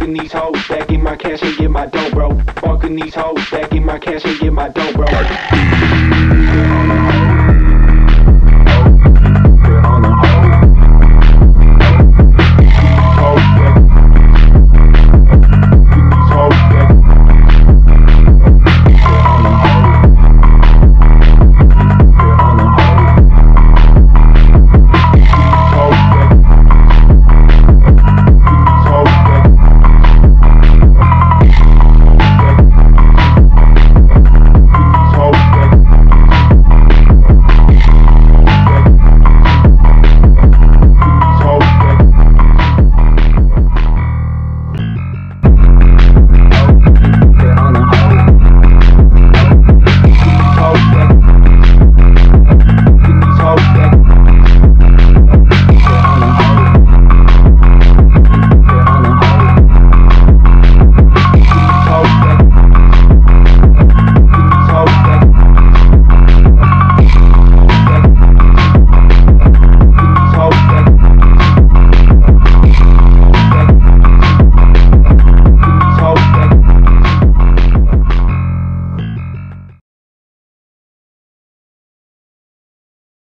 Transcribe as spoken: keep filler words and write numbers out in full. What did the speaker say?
Fucking these hoes, stacking my cash and get my dough, bro. Fucking these hoes, stacking my cash and get my dough, bro.